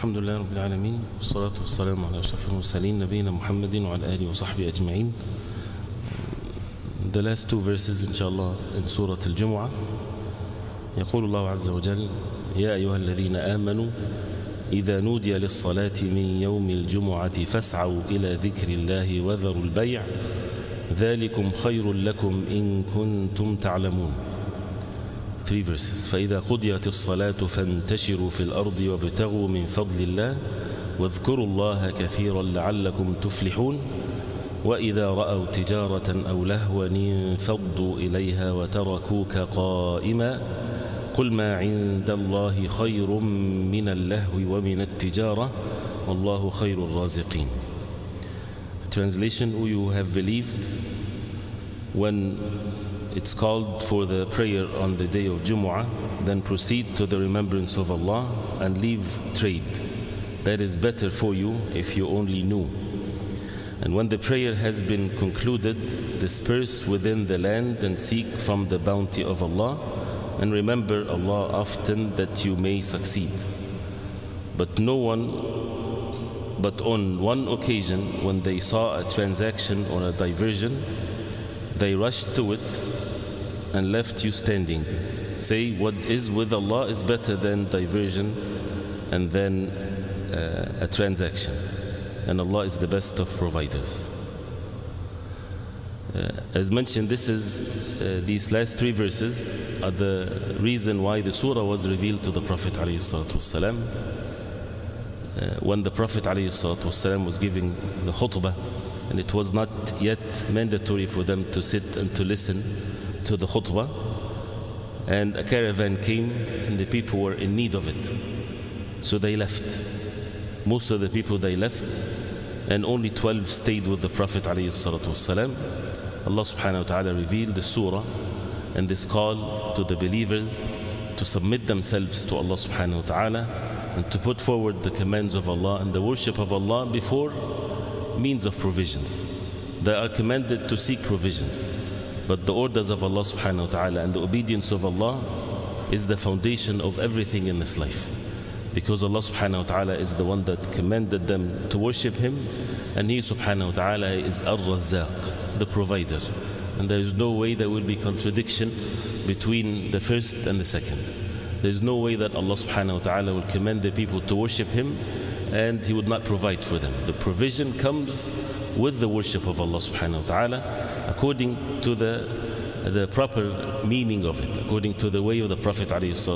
الحمد لله رب العالمين والصلاة والسلام على أشرف المرسلين نبينا محمد وعلى آله وصحبه أجمعين. The last two verses inshallah in Surah Al-Jumu'ah. يقول الله عز وجل: يا أيها الذين آمنوا إذا نودي للصلاة من يوم الجمعة فاسعوا إلى ذكر الله وذروا البيع ذلكم خير لكم إن كنتم تعلمون. 3 verses. فإذا قضيت الصلاة فانتشروا في الأرض وابتغوا من فضل الله واذكروا الله كثيرا لعلكم تفلحون وإذا رأوا تجارة أو لهوا انفضوا إليها وتركوك قائما قل ما عند الله خير من اللهو ومن التجارة والله خير الرازقين. Translation: who you have believed, when it's called for the prayer on the day of Jumu'ah, then proceed to the remembrance of Allah and leave trade. That is better for you if you only knew. And when the prayer has been concluded, disperse within the land and seek from the bounty of Allah, and remember Allah often that you may succeed. But on one occasion, when they saw a transaction or a diversion, they rushed to it and left you standing. Say, what is with Allah is better than diversion and then a transaction. And Allah is the best of providers. As mentioned, these last 3 verses are the reason why the surah was revealed to the Prophet ﷺ. When the Prophet ﷺ was giving the khutbah, and it was not yet mandatory for them to sit and to listen to the khutbah, and a caravan came and the people were in need of it, so they left. Most of the people, they left, and only 12 stayed with the Prophet ﷺ. Allah subhanahu wa ta'ala revealed the surah and this call to the believers to submit themselves to Allah subhanahu wa ta'ala and to put forward the commands of Allah and the worship of Allah before means of provisions. They are commanded to seek provisions, but the orders of Allah subhanahu wa ta'ala and the obedience of Allah is the foundation of everything in this life, because Allah subhanahu wa ta'ala is the one that commanded them to worship Him, and He subhanahu wa ta'ala is Ar-Razzaq, the provider, and there is no way there will be contradiction between the first and the second. There is no way that Allah subhanahu wa ta'ala will command the people to worship Him and He would not provide for them. The provision comes with the worship of Allah subhanahu wa ta'ala according to the proper meaning of it, according to the way of the Prophet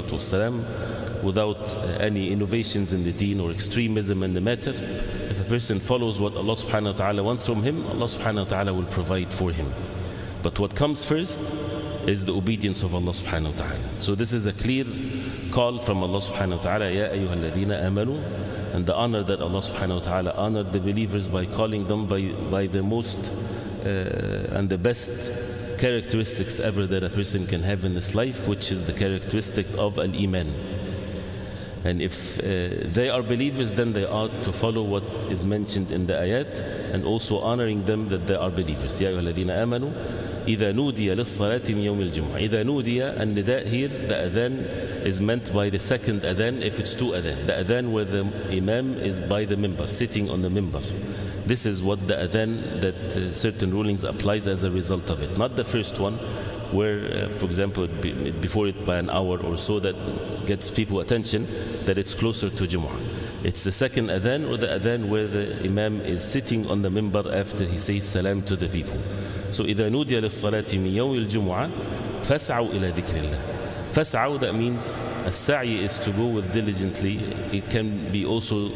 ﷺ, without any innovations in the deen or extremism in the matter. If a person follows what Allah subhanahu wa ta'ala wants from him, Allah subhanahu wa ta'ala will provide for him. But what comes first is the obedience of Allah subhanahu wa ta'ala. So this is a clear call from Allah subhanahu wa ta'ala, Ya ayyuha alladhina amanu, and the honor that Allah subhanahu wa ta'ala honored the believers by calling them by the most and the best characteristics ever that a person can have in this life, which is the characteristic of Al-Iman. And if they are believers, then they ought to follow what is mentioned in the ayat, and also honoring them that they are believers. Ya ayyuha alladhina amanu إذا نودي للصلاة من يوم الجمعة. إذا نودي, and nida here, the adhan is meant by the second adhan if it's 2 adhan. The adhan where the imam is by the mimbar, sitting on the mimbar. This is what the adhan that certain rulings applies as a result of it. Not the first one where, for example, before it by an hour or so, that gets people attention that it's closer to Jumu'ah. It's the second adhan, or the adhan where the imam is sitting on the mimbar after he says salam to the people. So إذا نودي للصلاة من يوم الجمعة فاسعوا إلى ذكر الله. فاسعوا, that means السعي is to go with diligently. It can be also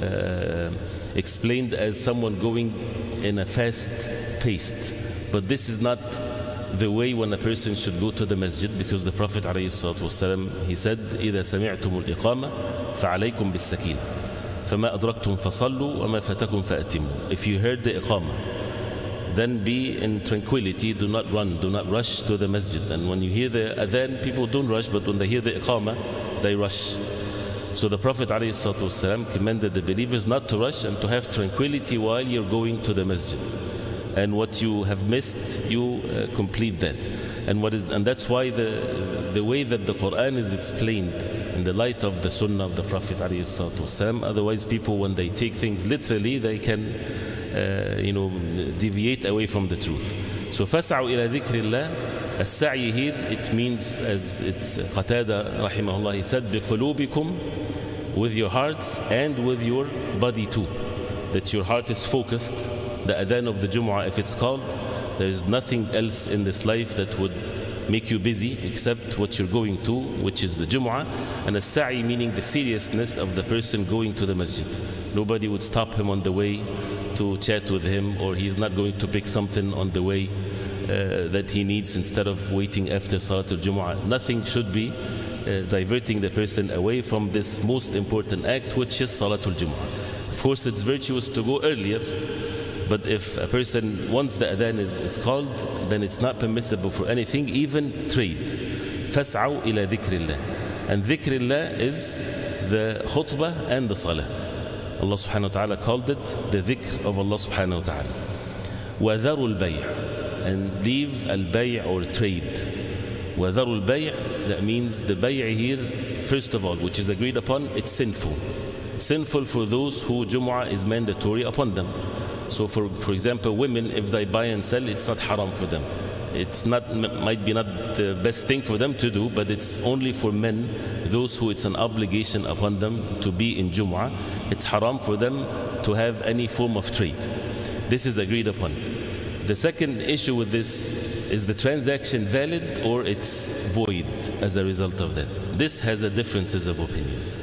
explained as someone going in a fast pace. But this is not the way when a person should go to the masjid, because the Prophet ﷺ, he said إذا سمعتم الإقامة فعليكم بالسكينة فما أدركتم فصلوا وما فاتكم فأتموا. If you heard the iqamah, then be in tranquility, do not run, do not rush to the masjid. And when you hear the adhan, people don't rush, but when they hear the iqamah, they rush. So the Prophet ﷺ commanded the believers not to rush and to have tranquility while you're going to the masjid. And what you have missed, you complete that. And that's why the way that the Quran is explained in the light of the Sunnah of the Prophet ﷺ, otherwise people, when they take things literally, they can deviate away from the truth. So فَاسْعَوْا إِلَى ذِكْرِ اللَّهِ, السعي here, it means, as it's Qatada rahimahullah, he said, بِقُلُوبِكُمْ, with your hearts and with your body too. That your heart is focused. The adhan of the Jumu'ah, if it's called, there is nothing else in this life that would make you busy except what you're going to, which is the Jumu'ah. And as-sa'i, meaning the seriousness of the person going to the masjid. Nobody would stop him on the way to chat with him, or he's not going to pick something on the way that he needs instead of waiting after Salat al-Jumu'ah. Nothing should be diverting the person away from this most important act, which is Salat al-Jumu'ah. Of course, it's virtuous to go earlier, but if a person, once the adhan is called, then it's not permissible for anything, even trade. فَاسْعَوْا إِلَى ذِكْرِ اللَّهِ. And ذِكْرِ اللَّهِ is the khutbah and the salah. Allah subhanahu wa ta'ala called it the dhikr of Allah subhanahu wa ta'ala. وَذَرُوا الْبَيْعِ, and leave al-bay' or trade. وَذَرُوا الْبَيْعِ, that means the bay' here, first of all, which is agreed upon, it's sinful. Sinful for those who Jumu'ah is mandatory upon them. So for example, women, if they buy and sell, it's not haram for them. It's not, might be not the best thing for them to do, but it's only for men, those who it's an obligation upon them to be in Jumu'ah. It's haram for them to have any form of trade. This is agreed upon. The second issue with this is the transaction valid or it's void as a result of that. This has a differences of opinions.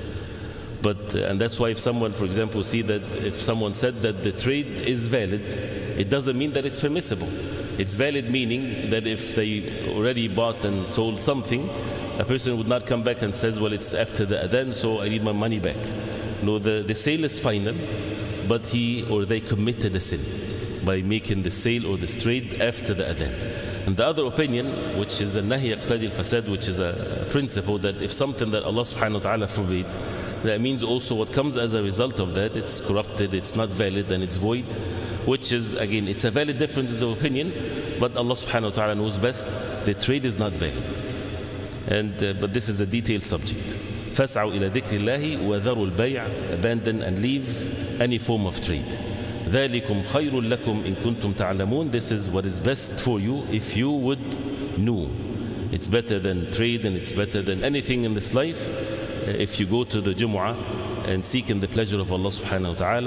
But, and that's why if someone, for example, see that if someone said that the trade is valid, it doesn't mean that it's permissible. It's valid meaning that if they already bought and sold something, a person would not come back and says, well, it's after the adhan, so I need my money back. No, the sale is final, but he or they committed a sin by making the sale or the trade after the adhan. And the other opinion, which is a nahi yaqtadi al-fasad, which is a principle that if something that Allah subhanahu wa ta'ala forbade, that means also what comes as a result of that, it's corrupted, it's not valid, and it's void, which is, again, it's a valid difference of opinion, but Allah subhanahu wa ta'ala knows best. The trade is not valid. And but this is a detailed subject. فَاسْعَوْا إِلَى ذِكْرِ اللَّهِ وَذَرُوا الْبَيْعَ, abandon and leave any form of trade. ذَلِكُمْ خَيْرٌ لَكُمْ إِن كُنْتُمْ تَعْلَمُونَ. This is what is best for you if you would know. It's better than trade, and it's better than anything in this life. If you go to the Jumu'ah and seek in the pleasure of Allah subhanahu wa ta'ala,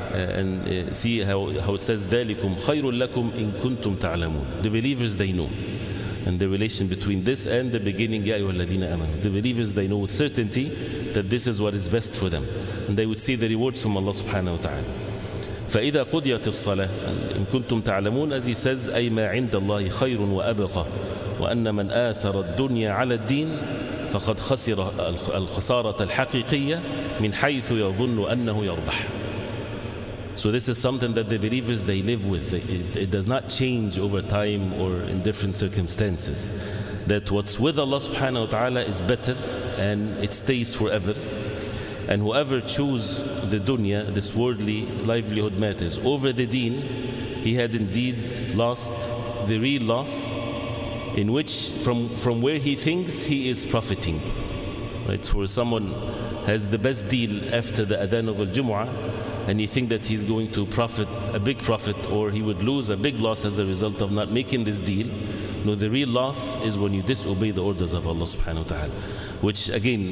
and see how it says ذَلِكُمْ خَيْرٌ لَكُمْ إِن كُنْتُمْ تَعْلَمُونَ. The believers, they know. And the relation between this and the beginning, يَا أَيُّهَا الَّذِينَ آمَنُوا. The believers, they know with certainty that this is what is best for them. And they would see the rewards from Allah subhanahu wa ta'ala. فَإِذَا قُضِيَتِ الصَّلَاةِ إِن كُنْتُمْ تَعْلَمُونَ, as he says, أَيْ مَا عِنْدَ اللَّهِ خَيْرٌ وَأَبْقَى وَأَنَّ مَنْ آثَرَ الدُّنْيَا عَلَى الدِّينِ فَقَدْ خَسِرَ الْخَسَارَةَ الْحَقِيقِيَّةَ مِنْ حَيْثُ يَظُنُّ أَنَّهُ يَرْبَحُ. So this is something that the believers, they live with. It does not change over time or in different circumstances. That what's with Allah subhanahu wa ta'ala is better and it stays forever. And whoever chooses the dunya, this worldly livelihood matters, over the deen, he had indeed lost the real loss, in which from where he thinks he is profiting. Right? For someone has the best deal after the adhan of al-Jumu'ah, and he thinks that he's going to profit a big profit, or he would lose a big loss as a result of not making this deal. No, the real loss is when you disobey the orders of Allah subhanahu wa ta'ala. Which again,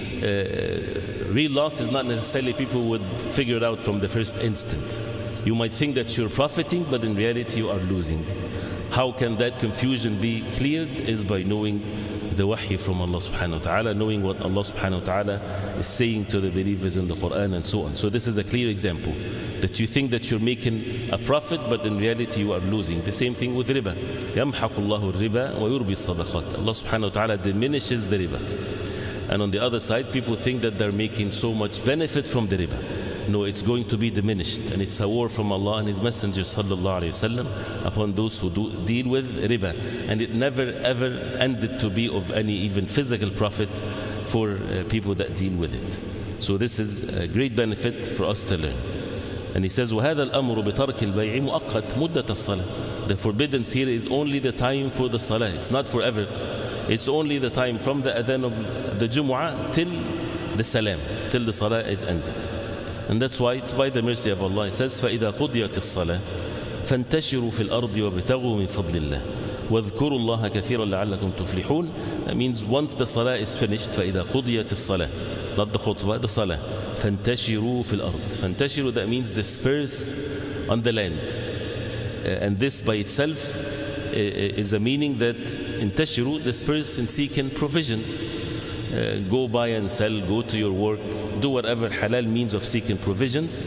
real loss is not necessarily people would figure it out from the first instant. You might think that you're profiting, but in reality you are losing. How can that confusion be cleared? Is by knowing the wahy from Allah subhanahu wa ta'ala, knowing what Allah subhanahu wa ta'ala is saying to the believers in the Quran and so on. So this is a clear example, that you think that you're making a profit, but in reality you are losing. The same thing with riba. يَمْحَقُ اللَّهُ الرِّبَا وَيُرْبِي الصَّدَقَاتِ. Allah subhanahu wa ta'ala diminishes the riba. And on the other side, people think that they're making so much benefit from the riba. No, it's going to be diminished, and it's a war from Allah and His Messenger sallallahu alaihi wasallam upon those who deal with riba. And it never ever ended to be of any even physical profit for people that deal with it. So this is a great benefit for us to learn. And he says, وَهَذَا الْأَمْرُ بِتَرْكِ الْبَيْعِ مُؤَقَّتْ مُدَّةَ الصَّلَاةِ. The forbiddance here is only the time for the salah. It's not forever. It's only the time from the adhan of the Jumu'ah till the salam, till the salah is ended. And that's why it's by the mercy of Allah. It says, فَإِذَا قُضِيَتِ الصَّلَاةِ فَانْتَشِرُوا فِي الْأَرْضِ وَابْتَغُوا مِنْ فَضْلِ اللَّهِ وَاذْكُرُوا اللَّهَ كَثِيرًا لَعَلَّكُمْ تُفْلِحُونَ. That means once the salah is finished, فَإِذَا قُضِيَتِ الصَّلَاةِ, not the khutbah, the salah. فَانْتَشِرُوا فِي الْأَرْضِ. فَانْتَشِرُوا, that means disperse on the land. And this by itself is a meaning that انتشروا, disperse in seeking provisions. Go buy and sell, go to your work, do whatever halal means of seeking provisions.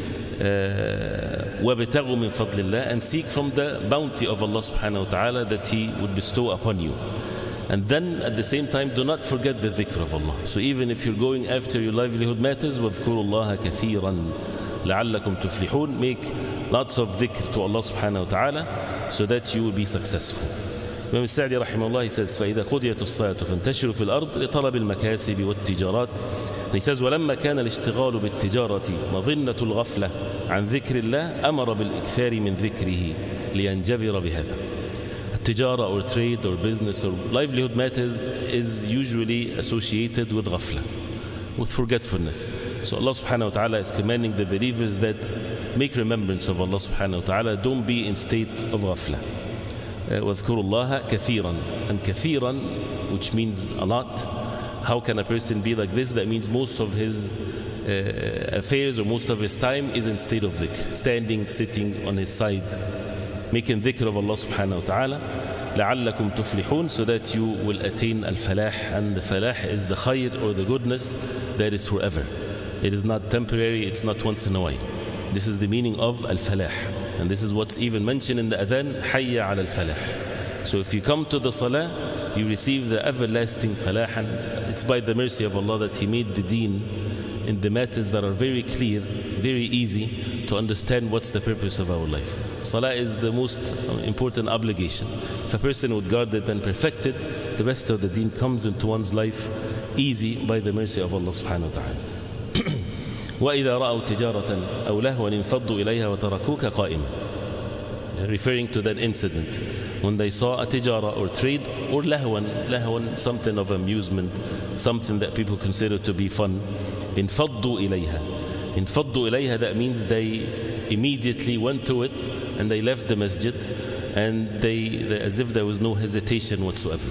وَابْتَغُوا مِنْ فَضْلِ اللَّهِ, and seek from the bounty of Allah subhanahu wa ta'ala that He would bestow upon you. And then at the same time, do not forget the dhikr of Allah. So even if you're going after your livelihood matters, وَاذْكُرُوا اللَّهَ كَثِيرًا لَعَلَّكُمْ تُفْلِحُونَ, make lots of dhikr to Allah subhanahu wa ta'ala so that you will be successful. Imam Sa'di rahimahullah, he says, فَإِذَا قُضِيَتُ الصَّلَاةُ فَانْتَشِرُوا فِي الْأَرْضِ لِطَلَبِ الْمَكَاسِبِ وَالتِّجَارَاتِ. He says, وَلَمَّا كَانَ الْاشْتِغَالُ بِالتِّجَارَةِ مَظِنَّةُ الْغَفْلَةِ عَنْ ذِكْرِ اللَّهِ أَمَرَ بِالْإِكْثَارِ مِنْ ذِكْرِهِ لِيَنْجَبِرَ بِهَذَا. Tijara or trade or business or livelihood matters is usually associated with ghafla, with forgetfulness. So Allah subhanahu wa ta'ala is commanding the believers that make remembrance of Allah subhanahu wa ta'ala, don't be in state of ghafla. وَاذْكُرُوا اللَّهَ كَثِيرًا, and كَثِيرًا, which means a lot. How can a person be like this? That means most of his affairs or most of his time is in state of dhikr, standing, sitting on his side, making dhikr of Allah subhanahu wa ta'ala. لَعَلَّكُمْ تُفْلِحُونَ, so that you will attain al-falah. And the falah is the khayr or the goodness that is forever. It is not temporary, it's not once in a while. This is the meaning of al-falah. And this is what's even mentioned in the adhan, حَيَّ عَلَى الْفَلَاحِ. So if you come to the salah, you receive the everlasting falah. And it's by the mercy of Allah that He made the deen in the matters that are very clear, very easy to understand what's the purpose of our life. Salah is the most important obligation. If a person would guard it and perfect it, the rest of the deen comes into one's life easy by the mercy of Allah subhanahu wa ta'ala. وَإِذَا رَأَوْا تِجَارَةً أَوْ لَهْوًا انْفَضُّوا إِلَيْهَا وَتَرَكُوكَ قَائِمًا. Referring to that incident, when they saw a tijara or trade or lahwan, something of amusement, something that people consider to be fun, انْفَضُّوا إِلَيْهَا. انْفَضُّوا إِلَيْهَا, that means they immediately went to it and they left the masjid, and they as if there was no hesitation whatsoever.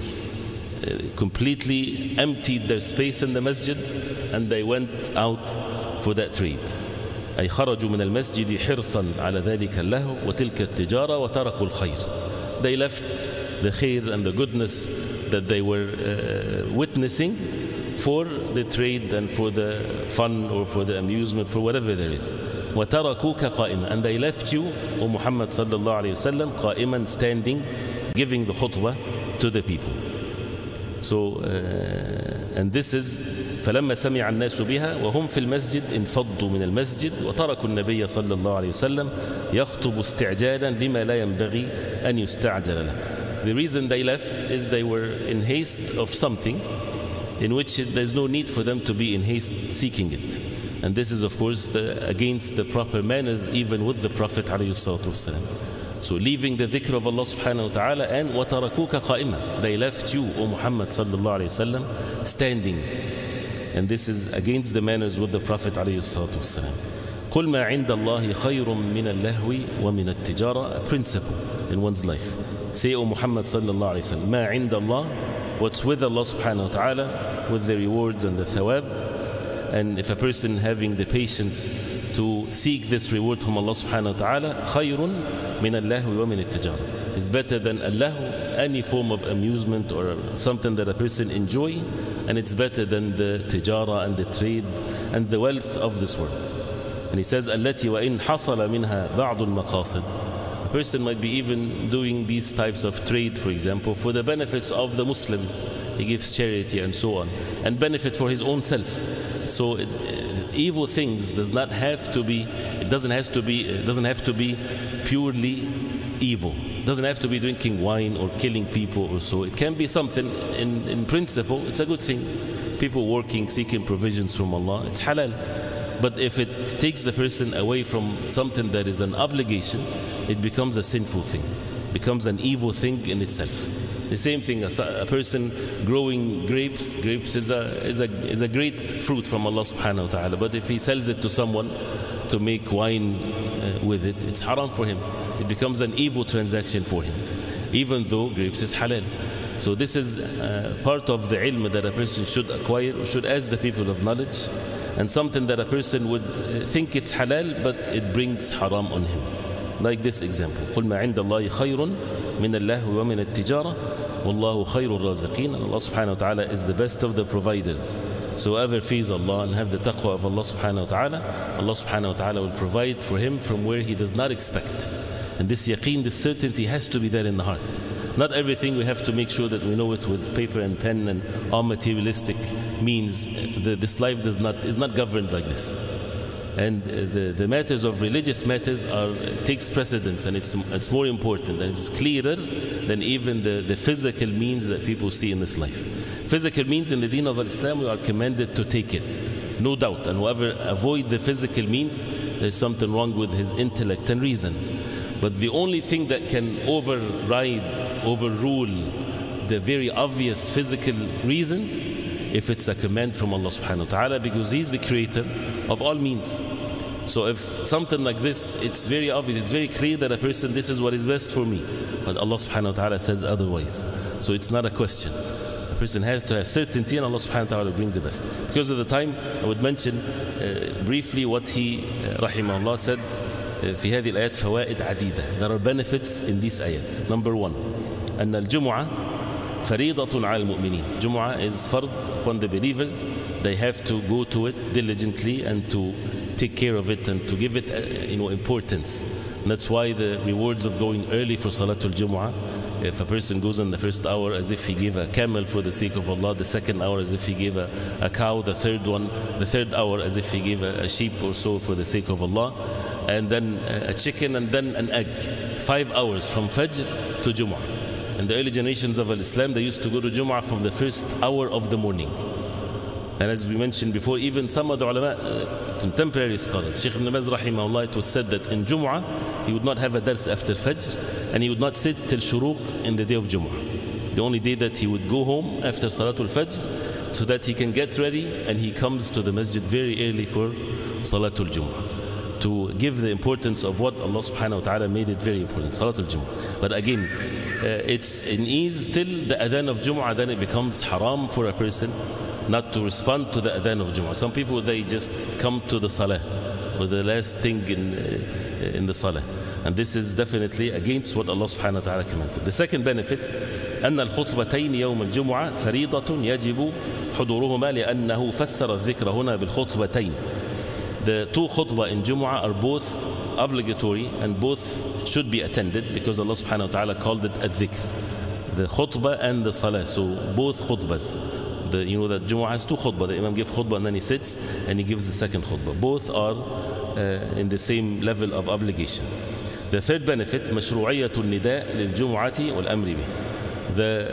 Completely emptied their space in the masjid and they went out for that trade. أي خرجوا من المسجد حرصا على ذلك اللهو وتلك التجارة وتركوا الخير. They left the khair and the goodness that they were witnessing for the trade and for the fun or for the amusement, for whatever there is. وَتَرَكُوكَ قَائِمًا, and they left you, O Muhammad sallallahu alayhi wa sallam, قَائِمًا, standing, giving the khutbah to the people. So, and this is فَلَمَّا سَمِعَ النَّاسُ بِهَا وَهُمْ فِي الْمَسْجِدِ انْفَضُّوا مِنَ الْمَسْجِدِ وَتَرَكُوا النَّبِيَّ صلى الله عليه وسلم يَخْطُبُ اسْتِعْجَالًا لِمَا لَا يَنْبَغِي أَنْ يُسْتَعْجَلَ لَهُ. The reason they left is they were in haste of something in which there's no need for them to be in haste seeking it. And this is, of course, against the proper manners, even with the Prophet ﷺ. So leaving the dhikr of Allah subhanahu wa ta'ala, and وَتَرَكُوكَ قَائِمًا, they left you, O Muhammad sallallahu alayhi wa sallam, standing. And this is against the manners with the Prophet ﷺ. قُلْ مَا عِنْدَ اللَّهِ خَيْرٌ مِّنَ اللَّهْوِ وَمِنَ التِّجَارَةِ, a principle in one's life. Say, O Muhammad sallallahu alayhi wa sallam, مَا عِنْدَ اللَّهِ, what's with Allah subhanahu wa ta'ala, with the rewards and the thawab. And if a person having the patience to seek this reward from Allah subhanahu wa ta'ala, خَيْرٌ مِّنَ اللَّهْوِ وَمِنَ التِّجَارَةِ, is better than Allah, any form of amusement or something that a person enjoy, and it's better than the tijara and the trade and the wealth of this world. And he says, التي وإن حصل منها بعض المقاصد. A person might be even doing these types of trade, for example, for the benefits of the Muslims. He gives charity and so on, and benefit for his own self. So evil things does not have to be, it doesn't have to be purely evil. It doesn't have to be drinking wine or killing people or so. It can be something, in principle, it's a good thing. People working, seeking provisions from Allah, it's halal. But if it takes the person away from something that is an obligation, it becomes a sinful thing. becomes an evil thing in itself. The same thing as a person growing grapes. Grapes is a great fruit from Allah subhanahu wa ta'ala. But if he sells it to someone to make wine with it, it's haram for him. It becomes an evil transaction for him, even though grapes is halal. So this is part of the ilm that a person should acquire, or should ask the people of knowledge, and something that a person would think it's halal, but it brings haram on him. Like this example, قُلْ مَا عِنْدَ اللَّهِ خَيْرٌ مِنَ اللَّهِ وَمِنَ التِّجَارَةِ وَاللَّهُ خَيْرُ الرَّازِقِينَ. Allah subhanahu wa ta'ala is the best of the providers. So whoever fears Allah and have the taqwa of Allah subhanahu wa ta'ala, Allah subhanahu wa ta'ala will provide for him from where he does not expect. And this yaqeen, this certainty has to be there in the heart. Not everything we have to make sure that we know it with paper and pen and all materialistic means. This life is not governed like this. And the matters of religious matters takes precedence, and it's more important, and it's clearer than even the physical means that people see in this life. Physical means in the deen of Islam, we are commanded to take it, no doubt. And whoever avoid the physical means, there's something wrong with his intellect and reason. But the only thing that can overrule the very obvious physical reasons, if it's a command from Allah subhanahu wa ta'ala, because He's the creator of all means. So if something like this, it's very obvious, it's very clear that a person, this is what is best for me. But Allah subhanahu wa ta'ala says otherwise. So it's not a question. A person has to have certainty, and Allah subhanahu wa ta'ala will bring the best. Because of the time, I would mention briefly what he, rahimahullah, said. في هذه الآيات فوائد عديدة. There are benefits in these ayat. Number one, أن الجمعة فريضة على المؤمنين. Jumu'ah is fard upon the believers. They have to go to it diligently and to take care of it and to give it importance. And that's why the rewards of going early for Salatul Jumu'ah. If a person goes in the first hour as if he gave a camel for the sake of Allah, the second hour as if he gave a cow, the third hour as if he gave a sheep or so for the sake of Allah, and then a chicken, and then an egg. 5 hours from Fajr to Jumu'ah. In the early generations of Islam, they used to go to Jumu'ah from the first hour of the morning. And as we mentioned before, even some of the ulama, contemporary scholars, Shaykh ibn Baz rahimahullah, it was said that in Jumu'ah, he would not have a dars after Fajr, and he would not sit till Shuruq in the day of Jumu'ah. The only day that he would go home after Salatul Fajr, so that he can get ready, and he comes to the masjid very early for Salatul Jumu'ah, to give the importance of what Allah subhanahu wa ta'ala made it very important, Salatul Jumu'ah. But again, it's in ease till the adhan of Jumu'ah, then it becomes haram for a person not to respond to the adhan of Jumu'ah. Some people, they just come to the salah, or the last thing in the salah. And this is definitely against what Allah subhanahu wa ta'ala commanded. The second benefit, أن الخطبتين يوم الجمعة فريضة يجب حضورهما لأنه فسر الذكر هنا بالخطبتين. The two khutbah in Jumu'ah are both obligatory and both should be attended, because Allah subhanahu wa ta'ala called it al-dhikr, the khutbah and the salah. So both khutbahs. You know that Jumu'ah has two khutbah. The Imam gives khutbah and then he sits and he gives the second khutbah. Both are in the same level of obligation. The third benefit, مشروعية النداء للجمعة والأمر به.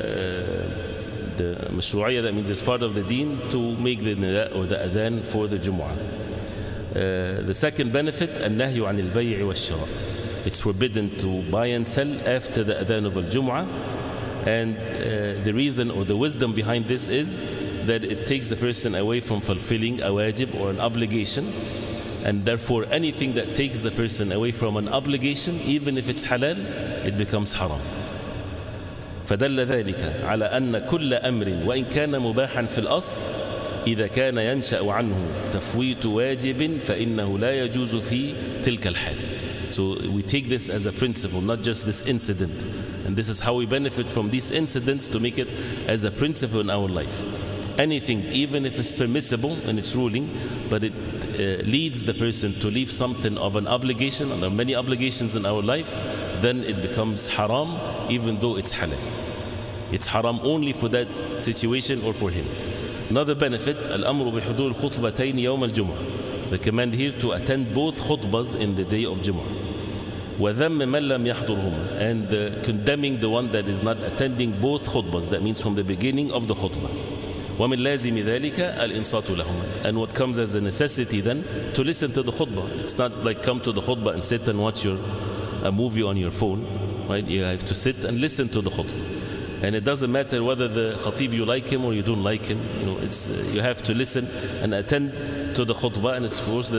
The مشروعية, that means it's part of the deen to make the nida or the adhan for the Jumu'ah. The second benefit, النهي عن البيع والشراء. It's forbidden to buy and sell after the adhan of al-Jumu'ah. And the reason or the wisdom behind this is that it takes the person away from fulfilling a wajib or an obligation. And therefore, anything that takes the person away from an obligation, even if it's halal, it becomes haram. فدل ذلك على أن كل أمر وإن كان مباحا في الأصل إذا كان ينشأ عنه تفويت واجب فإنه لا يجوز في تلك الحال. So we take this as a principle, not just this incident. And this is how we benefit from these incidents, to make it as a principle in our life. Anything, even if it's permissible in its ruling, but it leads the person to leave something of an obligation, and there are many obligations in our life, then it becomes haram, even though it's halal. It's haram only for that situation or for him. Another benefit, al-amru bihudul khutbatayn yawm al-jum'ah. The command here to attend both khutbahs in the day of Jumu'ah. وَذَمَّ مَنْ لَمْ يَحْضُرْهُمْ, and condemning the one that is not attending both khutbahs. That means from the beginning of the khutbah. وَمِنْ لَازِمِ ذَلِكَ الْإِنصَاتُ لَهُمْ. And what comes as a necessity then, to listen to the khutbah. It's not like come to the khutbah and sit and watch a movie on your phone. right? You have to sit and listen to the khutbah. And it doesn't matter whether the khatib you like him or you don't like him. You know, it's you have to listen and attend to the khutbah, and it's of course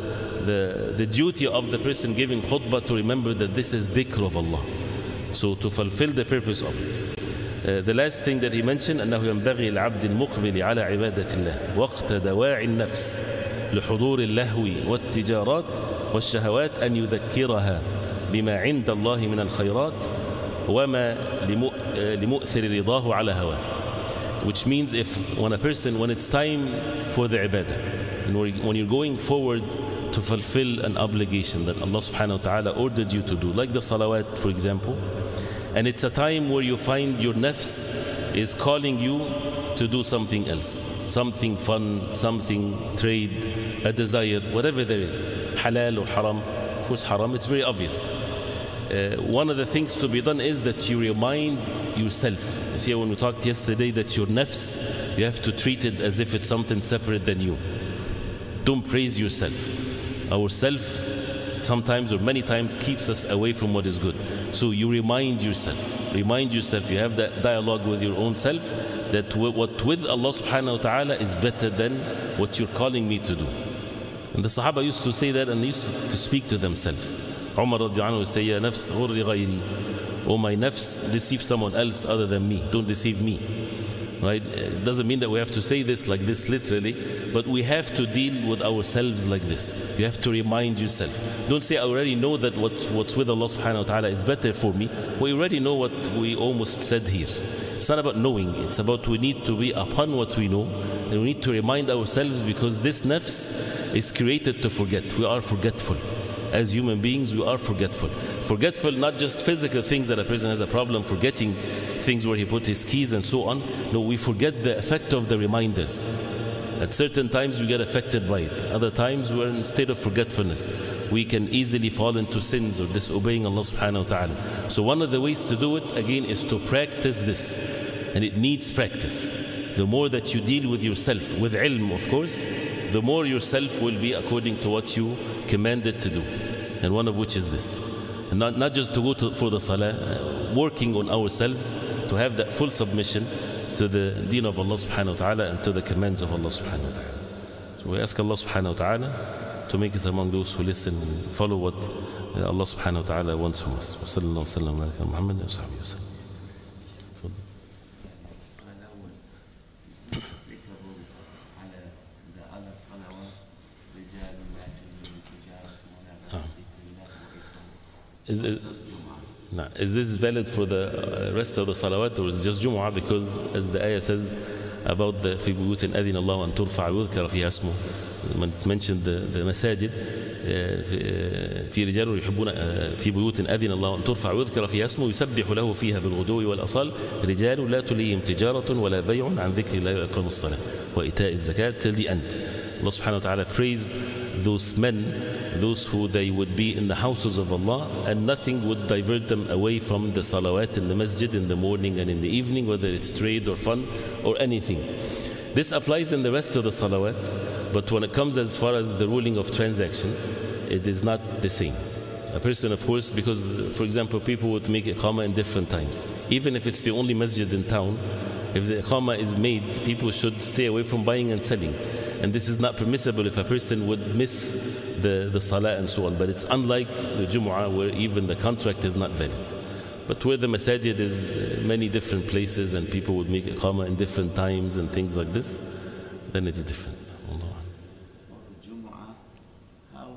the duty of the person giving khutbah to remember that this is dhikr of Allah. So to fulfill the purpose of it. The last thing that he mentioned أنه ينبغي العبد المقبل على عبادة الله وقت دواعي النفس لحضور اللهو والتجارات والشهوات أن يذكرها بما عند الله من الخيرات وما لمؤثر رضاه على هواه. Which means when it's time for the ibadah, and when you're going forward to fulfill an obligation that Allah subhanahu wa ta'ala ordered you to do, like the salawat for example, and it's a time where you find your nafs is calling you to do something else, something fun, something trade, a desire, whatever there is, halal or haram. Of course haram, it's very obvious. One of the things to be done is that you remind yourself. You see, when we talked yesterday that your nafs, you have to treat it as if it's something separate than you. Don't praise yourself. Our self sometimes or many times keeps us away from what is good. So you remind yourself. Remind yourself, you have that dialogue with your own self, that what with Allah subhanahu wa ta'ala is better than what you're calling me to do. And the Sahaba used to say that, and they used to speak to themselves. Umar radiallahu anhu would say, Ya nafs ghurri ghayri. Oh my nafs, deceive someone else other than me. Don't deceive me. Right? It doesn't mean that we have to say this like this literally, but we have to deal with ourselves like this. You have to remind yourself. Don't say, I already know that what's with Allah subhanahu wa ta'ala is better for me. We already know what we almost said here. It's not about knowing. It's about we need to be upon what we know, and we need to remind ourselves, because this nafs is created to forget. We are forgetful. As human beings, we are forgetful. Forgetful, not just physical things that a person has a problem forgetting, things where he put his keys and so on. No, we forget the effect of the reminders. At certain times we get affected by it. Other times we're in a state of forgetfulness. We can easily fall into sins or disobeying Allah subhanahu wa ta'ala. So one of the ways to do it, again, is to practice this. And it needs practice. The more that you deal with yourself, with ilm of course, the more yourself will be according to what you commanded to do. And one of which is this. And not just to go for the salah, working on ourselves to have that full submission to the deen of Allah subhanahu wa ta'ala and to the commands of Allah subhanahu wa ta'ala. So we ask Allah subhanahu wa ta'ala to make us among those who listen and follow what Allah subhanahu wa ta'ala wants from us. Wa sallallahu wa sallam ala Muhammad wa sahbihi wa sallam. Is this valid for the rest of the salawat, or is it just Jumu'ah? Because as the ayah says about the في بيوت أذن الله أن ترفع ويذكر فيها اسمه, when it mentioned the masajid, في رجال يحبون في بيوت أذن الله أن ترفع ويذكر فيها اسمه يسبح له فيها بالغدو والأصال رجال لا تليهم تجارة ولا بيع عن ذكر الله وإقام الصلاة وإيتاء الزكاة till the end. Allah subhanahu wa ta'ala praised those men, those who they would be in the houses of Allah, and nothing would divert them away from the salawat in the masjid in the morning and in the evening, whether it's trade or fun or anything. This applies in the rest of the salawat, but when it comes as far as the ruling of transactions, it is not the same. A person, of course, because for example people would make iqamah in different times. Even if it's the only masjid in town, if the iqamah is made, people should stay away from buying and selling. And this is not permissible if a person would miss the salah and so on. But it's unlike the Jumu'ah, where even the contract is not valid. But where the masajid is many different places and people would make iqamah in different times and things like this, then it's different. Jumu'ah, how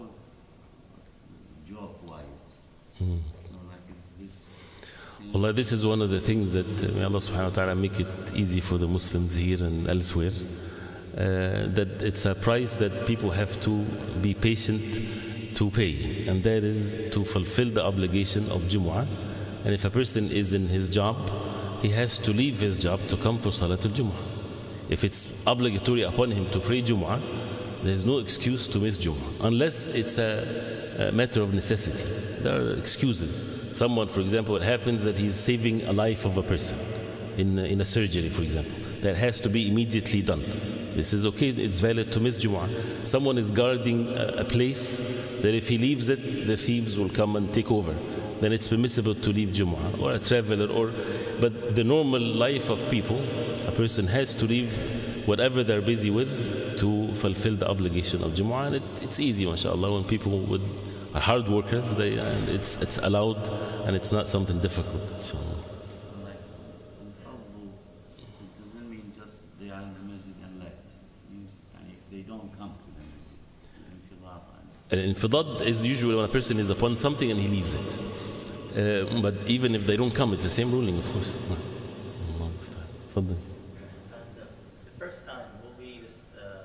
job-wise? So like is this... Allah, this is one of the things that may Allah subhanahu wa ta'ala make it easy for the Muslims here and elsewhere. That it's a price that people have to be patient to pay, and that is to fulfill the obligation of Jumu'ah. And if a person is in his job, he has to leave his job to come for Salatul Jumu'ah. If it's obligatory upon him to pray Jumu'ah, there is no excuse to miss Jumu'ah, unless it's a matter of necessity. There are excuses. Someone, for example, it happens that he's saving a life of a person in a surgery, for example, that has to be immediately done. This is okay, it's valid to miss Jumu'ah. Someone is guarding a place that if he leaves it, the thieves will come and take over. then it's permissible to leave Jumu'ah, or a traveler, but the normal life of people, a person has to leave whatever they're busy with to fulfill the obligation of Jumu'ah. And it's easy, mashallah, when people are hard workers, and it's allowed, and it's not something difficult, inshallah. So like, al-fadhu, it doesn't mean just they are in the masjid and left. It means if they don't come to the masjid, Al-infidad is usually when a person is upon something and he leaves it. But even if they don't come, it's the same ruling, of course. The first time will be this,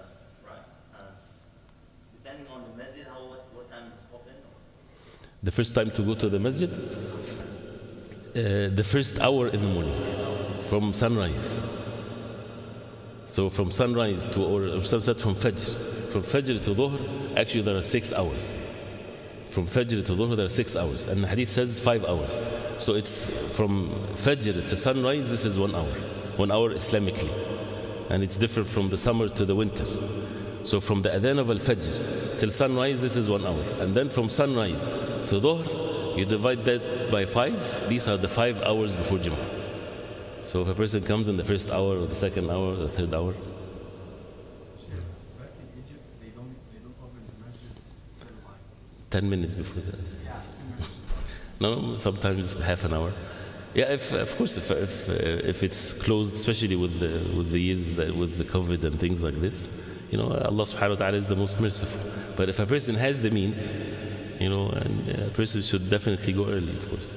depending on the masjid, what time it's open? The first time to go to the masjid? The first hour in the morning, from sunrise. So from sunrise to, or some said from Fajr. From Fajr to Dhuhr, actually there are 6 hours. From Fajr to Dhuhr there are 6 hours. And the hadith says 5 hours. So it's from Fajr to sunrise, this is 1 hour. 1 hour Islamically. And it's different from the summer to the winter. So from the adhan of Al-Fajr till sunrise, this is 1 hour. And then from sunrise to Dhuhr, you divide that by 5. These are the 5 hours before Jumu'ah. So if a person comes in the first hour, or the second hour, or the third hour, 10 minutes before that. No, sometimes half an hour. Yeah, of course, if it's closed, especially with the years with the COVID and things like this, Allah subhanahu wa ta'ala is the most merciful. But if a person has the means, and a person should definitely go early, of course.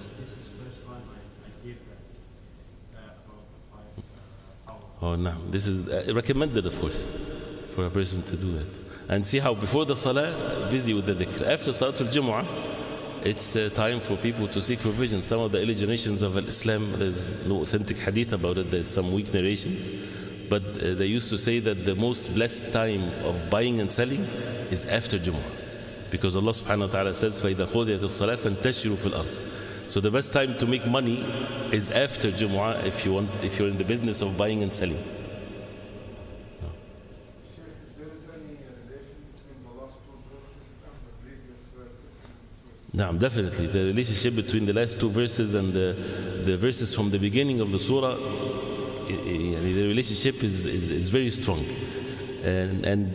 Oh no, this is recommended, of course, for a person to do that. And see how before the salah, busy with the dhikr. After Salatul Jumu'ah, it's time for people to seek provision. Some of the originations of Islam, there's no authentic hadith about it, there's some weak narrations. But they used to say that the most blessed time of buying and selling is after Jumu'ah. Because Allah subhanahu wa ta'ala says, فَإِذَا قُضِيَتِ الصَّلَاةِ فَانْتَشِرُوا فِي الْأَرْضِ. So the best time to make money is after Jumu'ah if you're in the business of buying and selling. No, definitely. The relationship between the last 2 verses and the verses from the beginning of the surah, the relationship is very strong. And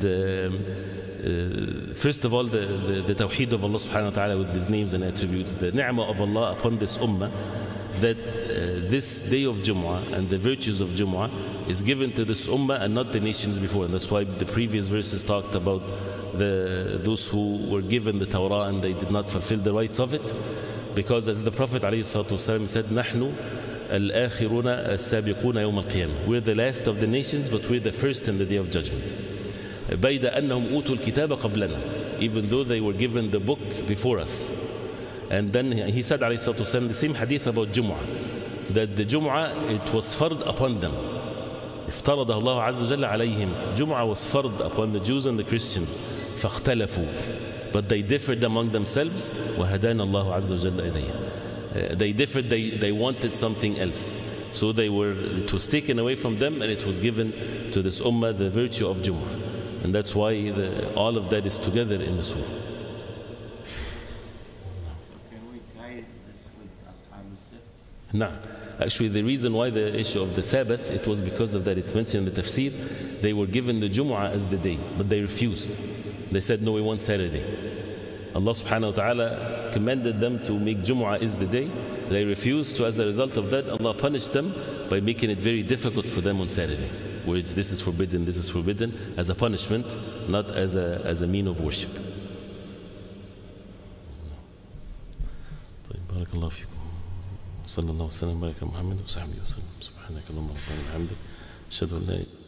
first of all, the tawheed of Allah subhanahu wa ta'ala with His names and attributes, the ni'mah of Allah upon this ummah, that this day of Jumu'ah and the virtues of Jumu'ah is given to this ummah and not the nations before. And that's why the previous verses talked about those who were given the Torah and they did not fulfill the rights of it, because as the Prophet ﷺ said, نحن الآخرون السابقون يوم القيامة. We're the last of the nations, but we're the first in the day of judgment. بيد أنهم أوتوا الكتاب قبلنا, even though they were given the book before us. And then he said ﷺ the same hadith about Jumu'ah, that the Jumu'ah, it was fard upon them. افترض الله عز وجل عليهم. Jumu'ah was fard upon the Jews and the Christians. فاختلفوا, but they differed among themselves. وهدانا الله عز وجل إليه. They differed, they wanted something else. So it was taken away from them and it was given to this ummah, the virtue of Jumu'ah. And that's why all of that is together in the surah. So can we guide this with Ashab al-Sibt? No. Actually, the reason why the issue of the Sabbath, it was because of that. It mentioned in the tafsir, they were given the Jumu'ah as the day, but they refused. They said, no, we want Saturday. Allah subhanahu wa ta'ala commanded them to make Jumu'ah as the day. They refused, so as a result of that, Allah punished them by making it very difficult for them on Saturday, where this is forbidden, as a punishment, not as a mean of worship. بارك الله فيكم. صلى الله وسلم وبارك على محمد وصحبه وسلم. سبحانك اللهم وبحمدك أشهد أن لا إله إلا أنت